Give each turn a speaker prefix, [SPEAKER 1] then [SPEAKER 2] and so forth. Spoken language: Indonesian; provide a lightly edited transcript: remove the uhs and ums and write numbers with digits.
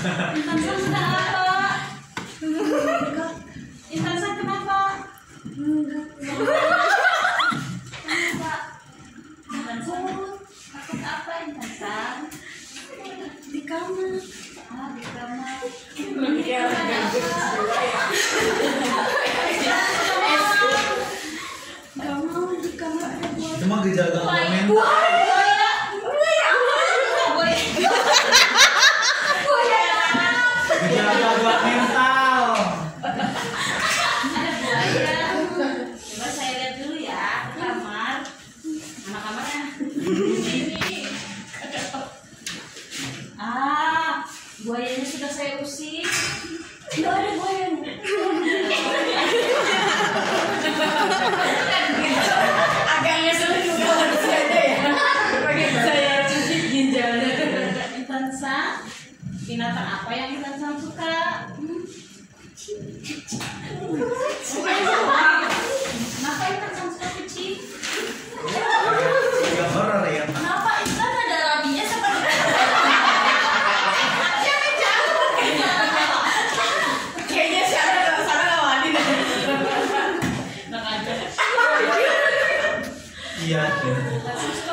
[SPEAKER 1] Intan Sang sudah apa? Intan Sang kenapa? Enggak. Intan Sang takut apa Intan Sang? Di kamar. Ah, di kamar. Gak mau di kamar ada buaya.
[SPEAKER 2] Itu mah gejala mental. Gejala gangguan mental.
[SPEAKER 1] Ada buaya. Coba saya lihat dulu ya ke kamar. Mana kamarnya? Ini. Ah, buayanya sudah saya usir. Tidak ada buayanya.
[SPEAKER 3] Agaknya sulit juga harus ada ya. Pakai saya cuci ginjalnya.
[SPEAKER 1] Intan Sang, binatang apa yang Intan Sang suka? Kenapa Intan Sang suka kucing?
[SPEAKER 2] Ya horor ya.
[SPEAKER 1] Kenapa Intan ada rabinya seperti
[SPEAKER 3] Kayaknya sana wani deh.
[SPEAKER 1] Nggak ada.
[SPEAKER 2] Iya.
[SPEAKER 1] Intan Sang suka